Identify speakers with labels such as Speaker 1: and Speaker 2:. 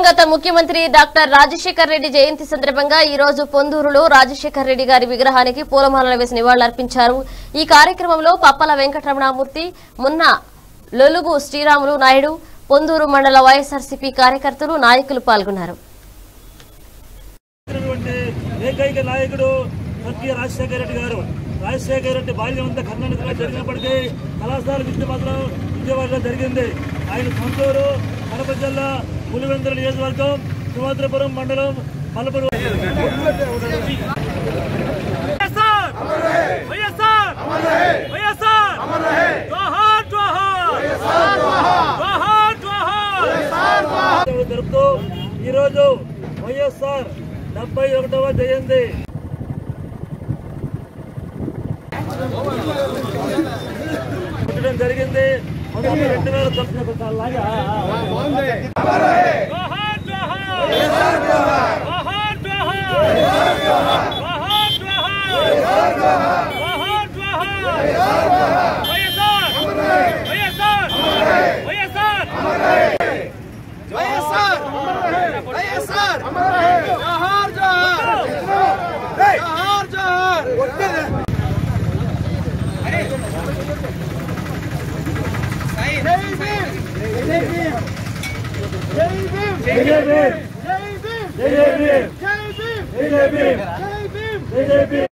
Speaker 1: దివంగత ముఖ్యమంత్రి డాక్టర్ రాజశేఖర్ రెడ్డి జయంతి సందర్భంగా ఈ రోజు పొందూరులో రాజశేఖర్ రెడ్డి గారి విగ్రహానికి పూలమాలలు వేసి నివాళులర్పించారు। ఈ కార్యక్రమంలో పప్పల వెంకటరమణమూర్తి, మున్న లొలుగు శ్రీరాములు నాయుడు, పొందూరు మండల వైఎస్ఆర్సీపీ కార్యకర్తలు, నాయకులు పాల్గొన్నారు।
Speaker 2: రాజశేఖర్ రెడ్డి బాల్యమంతా కర్ణాటకలో జరిగినప్పటికీ కళాశాల విద్య మాత్రం విజయవాడలో జరిగింది। ఆయన సొంతూరు కడప జిల్లా పులివెందుల నియోజకవర్గం సుమాత్రపురం మండలం మలపూరు। జరుపుతూ ఈరోజు వైఎస్ఆర్ 71వ జయంతి పుట్టడం జరిగింది। 1972